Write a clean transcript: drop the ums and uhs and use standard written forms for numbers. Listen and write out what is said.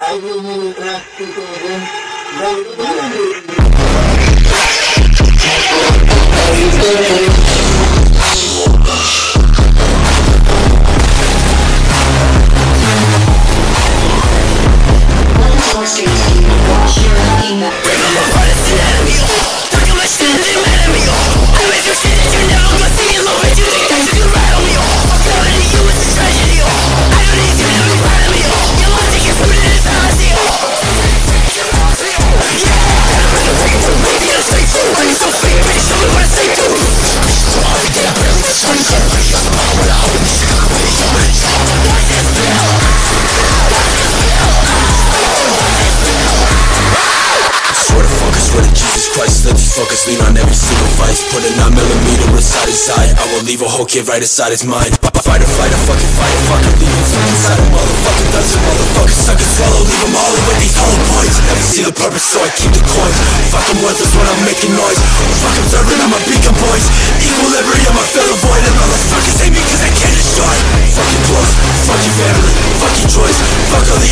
Focus, lean on every single vice. Put a 9mm inside his eye. I will leave a whole kid right inside his mind. Fight or flight, a fucking fight, fucker. Leave him stuck inside a motherfucker. Does a motherfucker suck and swallow. Leave him all in with these hollow points. Never see the purpose, so I keep the coins. Fuck him worthless when I'm making noise. Fuck him serving, I'm a beacon boys. Equilibrium, I fill the void. And all the suckers hate me cause I can't destroy. Fuck your clothes, fuck your family, fuck your choice. Fuck all the